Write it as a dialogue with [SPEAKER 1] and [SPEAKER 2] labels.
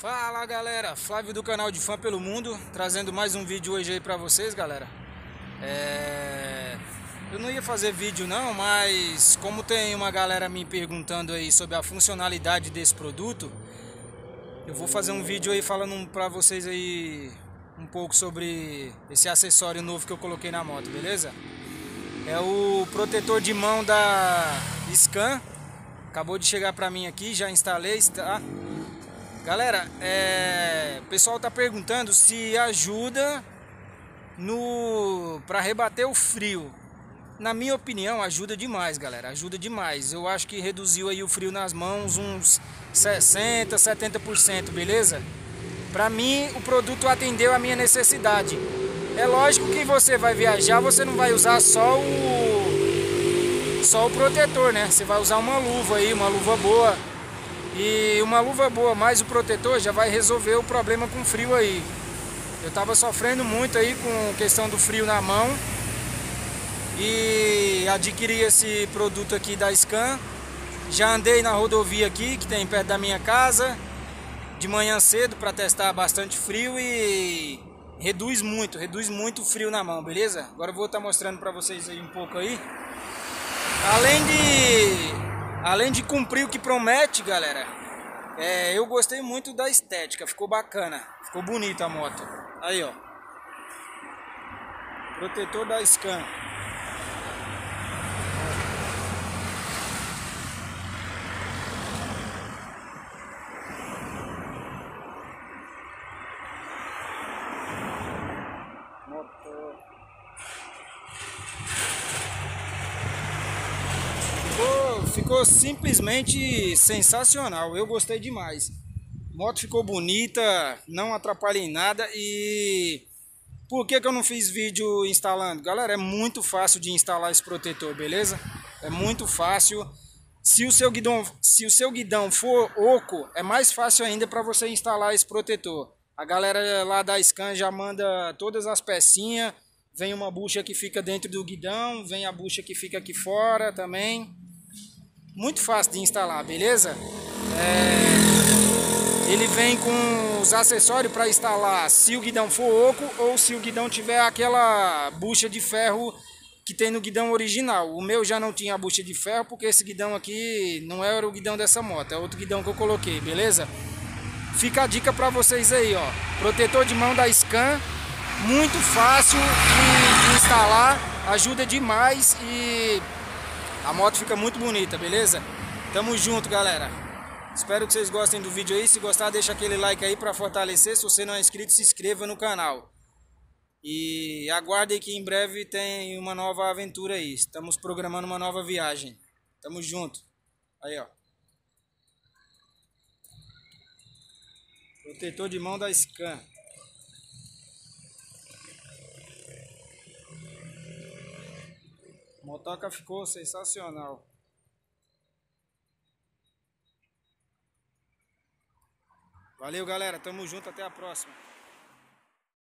[SPEAKER 1] Fala galera, Flávio do canal de Fã pelo Mundo, trazendo mais um vídeo hoje aí pra vocês, galera. Eu não ia fazer vídeo não, mas como tem uma galera me perguntando aí sobre a funcionalidade desse produto, eu vou fazer um vídeo aí falando pra vocês aí um pouco sobre esse acessório novo que eu coloquei na moto, beleza? É o protetor de mão da Scan, acabou de chegar pra mim aqui, já instalei, tá? Galera, o pessoal tá perguntando se ajuda para rebater o frio. Na minha opinião, ajuda demais, galera. Ajuda demais. Eu acho que reduziu aí o frio nas mãos uns 60, 70%, beleza? Pra mim, o produto atendeu a minha necessidade. É lógico que você vai viajar, você não vai usar só o protetor, né? Você vai usar uma luva aí, uma luva boa. E uma luva boa mais o protetor já vai resolver o problema com frio aí. Eu tava sofrendo muito aí com questão do frio na mão e adquiri esse produto aqui da Scan. Já andei na rodovia aqui que tem perto da minha casa de manhã cedo para testar bastante frio e reduz muito o frio na mão, beleza? Agora eu vou estar mostrando para vocês aí um pouco aí. Além de cumprir o que promete, galera, eu gostei muito da estética, ficou bacana, ficou bonita a moto. Aí, ó, protetor da Scan. Ficou simplesmente sensacional, eu gostei demais. A moto ficou bonita, não atrapalha em nada. E por que eu não fiz vídeo instalando? Galera, é muito fácil de instalar esse protetor, beleza? É muito fácil. Se o seu guidão for oco, é mais fácil ainda para você instalar esse protetor. A galera lá da Scan já manda todas as pecinhas. Vem uma bucha que fica dentro do guidão, vem a bucha que fica aqui fora também. Muito fácil de instalar, beleza? Ele vem com os acessórios para instalar se o guidão for oco ou se o guidão tiver aquela bucha de ferro que tem no guidão original. O meu já não tinha a bucha de ferro porque esse guidão aqui não era o guidão dessa moto, é outro guidão que eu coloquei, beleza? Fica a dica para vocês aí, ó. Protetor de mão da Scan, muito fácil de instalar, ajuda demais e a moto fica muito bonita, beleza? Tamo junto, galera. Espero que vocês gostem do vídeo aí. Se gostar, deixa aquele like aí pra fortalecer. Se você não é inscrito, se inscreva no canal. E aguardem que em breve tem uma nova aventura aí. Estamos programando uma nova viagem. Tamo junto. Aí, ó. Protetor de mão da Scan. A motoca ficou sensacional. Valeu, galera. Tamo junto. Até a próxima.